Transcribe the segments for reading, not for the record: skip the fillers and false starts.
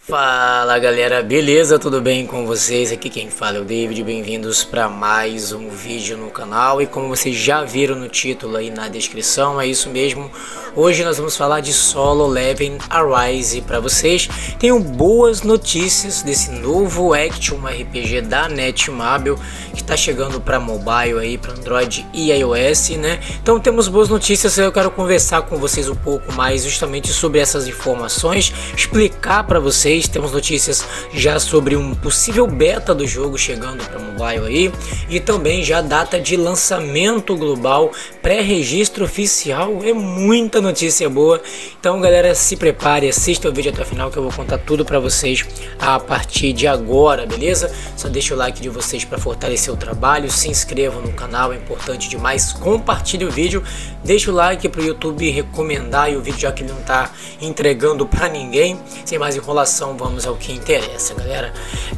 Fala galera, beleza? Tudo bem com vocês? Aqui quem fala é o David, bem-vindos para mais um vídeo no canal. E como vocês já viram no título aí na descrição, é isso mesmo. Hoje nós vamos falar de Solo Leveling Arise para vocês. Tenho boas notícias desse novo Action RPG da Netmarble que está chegando para mobile aí, para Android e iOS, né? Então temos boas notícias. Eu quero conversar com vocês um pouco mais justamente sobre essas informações, explicar para vocês. Temos notícias já sobre um possível beta do jogo chegando para mobile aí, e também já data de lançamento global, pré-registro oficial. É muita notícia boa. Então galera, se prepare, assista o vídeo até o final que eu vou contar tudo para vocês a partir de agora, beleza? Só deixa o like de vocês para fortalecer o trabalho, se inscrevam no canal, é importante demais, compartilhe o vídeo, deixa o like para o YouTube recomendar e o vídeo já que ele não tá entregando para ninguém. Sem mais enrolação, vamos ao que interessa, galera.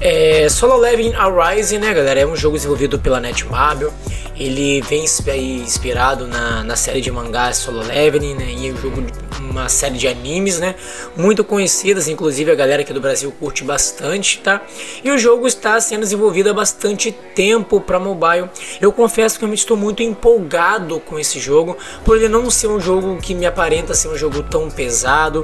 Solo Leveling Arise, né, galera, é um jogo desenvolvido pela Netmarble. Ele vem inspirado na série de mangás Solo Leveling, né, e é um jogo, uma série de animes, né, muito conhecidas, inclusive a galera aqui do Brasil curte bastante, tá? E o jogo está sendo desenvolvido há bastante tempo para mobile. Eu confesso que eu estou muito empolgado com esse jogo, por ele não ser um jogo que me aparenta ser um jogo tão pesado,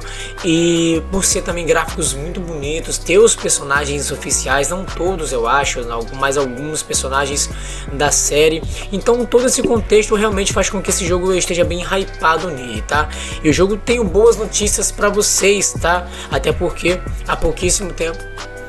e por ser também gráficos muito bonitos, ter os personagens oficiais, não todos eu acho, mas alguns personagens da série. Então todo esse contexto realmente faz com que esse jogo esteja bem hypado nele, tá? E o jogo tem boas notícias para vocês, tá? Até porque há pouquíssimo tempo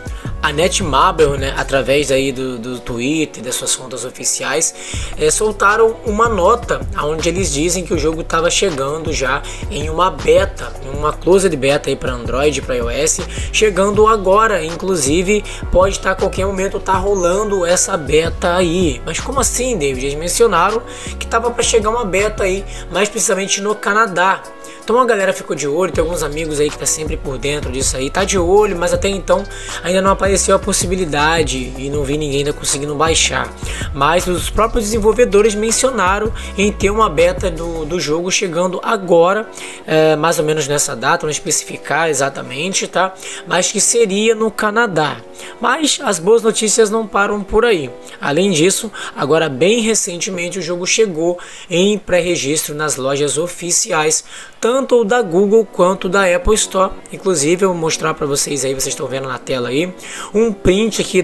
a Netmarble, né, através aí do Twitter, das suas contas oficiais, soltaram uma nota onde eles dizem que o jogo estava chegando já em uma beta, uma closed beta aí para Android e para iOS, chegando agora. Inclusive pode estar a qualquer momento rolando essa beta aí. Mas como assim, David? Eles mencionaram que estava para chegar uma beta aí, mais precisamente no Canadá. Então a galera ficou de olho, tem alguns amigos aí que tá sempre por dentro disso aí, tá de olho, mas até então ainda não apareceu a possibilidade e não vi ninguém ainda conseguindo baixar. Mas os próprios desenvolvedores mencionaram em ter uma beta do jogo chegando agora, mais ou menos nessa data, não especificar exatamente, tá? Mas que seria no Canadá. Mas as boas notícias não param por aí. Além disso, agora bem recentemente o jogo chegou em pré-registro nas lojas oficiais, tanto da Google quanto da Apple Store. Inclusive eu vou mostrar para vocês aí, vocês estão vendo na tela aí, um print aqui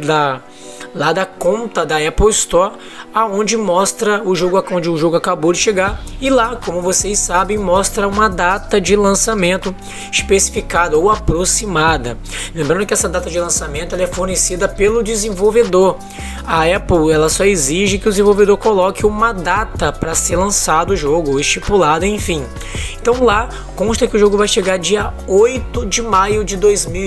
lá da conta da Apple Store, aonde mostra o jogo, onde o jogo acabou de chegar, e lá, como vocês sabem, mostra uma data de lançamento especificada ou aproximada. Lembrando que essa data de lançamento ela é fornecida pelo desenvolvedor. A Apple ela só exige que o desenvolvedor coloque uma data para ser lançado o jogo, ou estipulada, enfim. Então lá consta que o jogo vai chegar dia 8 de maio de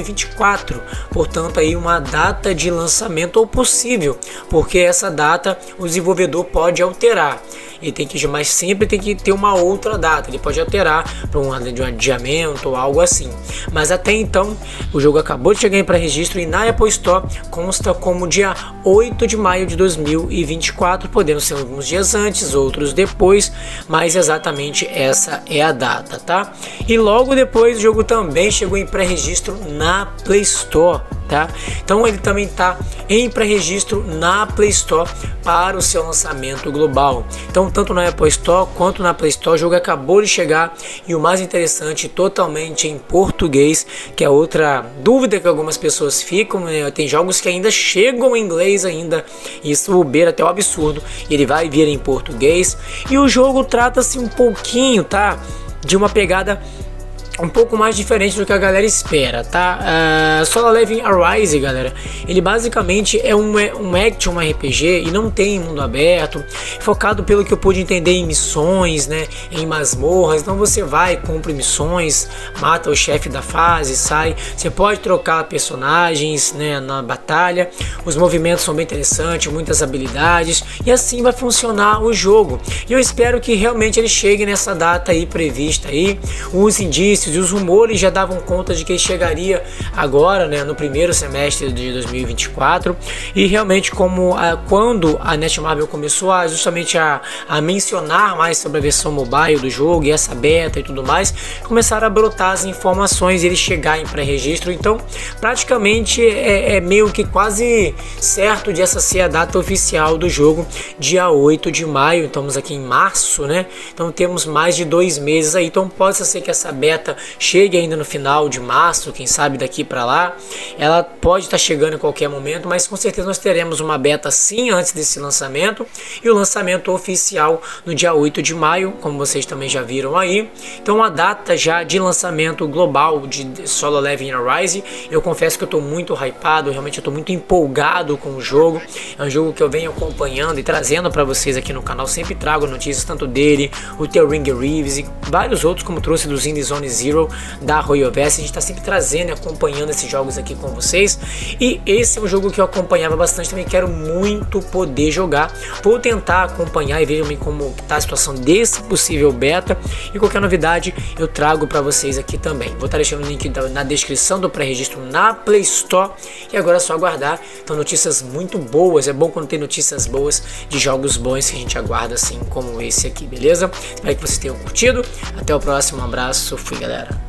2024, portanto aí uma data de lançamento ou possível, porque essa data o desenvolvedor pode alterar. Ele tem que, mas sempre tem que ter uma outra data. Ele pode alterar para um adiamento ou algo assim. Mas até então o jogo acabou de chegar em pré-registro e na Apple Store consta como dia 8 de maio de 2024, podendo ser alguns dias antes, outros depois, mas exatamente essa é a data, tá? E logo depois o jogo também chegou em pré-registro na Play Store, tá? Então ele também está em pré-registro na Play Store para o seu lançamento global. Então tanto na Apple Store quanto na Play Store o jogo acabou de chegar, e o mais interessante, totalmente em português, que é outra dúvida que algumas pessoas ficam, né? Tem jogos que ainda chegam em inglês ainda, isso beira até o absurdo, e ele vai vir em português. E o jogo trata-se um pouquinho, tá, de uma pegada um pouco mais diferente do que a galera espera, tá? Solo Leveling Arise, galera, ele basicamente é um action, um RPG, e não tem mundo aberto, focado, pelo que eu pude entender, em missões, né, em masmorras. Então você vai, cumpre missões, mata o chefe da fase, sai. Você pode trocar personagens, né, na batalha. Os movimentos são bem interessantes, muitas habilidades, e assim vai funcionar o jogo. E eu espero que realmente ele chegue nessa data aí prevista aí. Os indícios indícios e os rumores já davam conta de que ele chegaria agora, né, no primeiro semestre de 2024. E realmente, quando a Netmarble começou justamente a mencionar mais sobre a versão mobile do jogo e essa beta e tudo mais, começaram a brotar as informações e ele chegar em pré-registro. Então praticamente é meio que quase certo de essa ser a data oficial do jogo, dia 8 de maio. Estamos aqui em março, né? Então temos mais de 2 meses aí. Então pode ser que essa beta chegue ainda no final de março, quem sabe daqui para lá. Ela pode estar chegando em qualquer momento, mas com certeza nós teremos uma beta sim antes desse lançamento, e o lançamento oficial no dia 8 de maio, como vocês também já viram aí. Então a data já de lançamento global de Solo Leveling Arise. Eu confesso que eu estou muito hypado, realmente eu estou muito empolgado com o jogo. É um jogo que eu venho acompanhando e trazendo para vocês aqui no canal. Sempre trago notícias tanto dele, o The Ring Reeves e vários outros, como trouxe do Indie Zone Zero da Royoverse. A gente está sempre trazendo e acompanhando esses jogos aqui com vocês. E esse é um jogo que eu acompanhava bastante, também quero muito poder jogar. Vou tentar acompanhar e ver como está a situação desse possível beta, e qualquer novidade eu trago para vocês aqui também. Vou estar deixando o link na descrição do pré-registro na Play Store, e agora é só aguardar. Então, notícias muito boas, é bom quando tem notícias boas de jogos bons que a gente aguarda, assim como esse aqui, beleza? Espero que vocês tenham curtido. Até o próximo, um abraço, fui galera.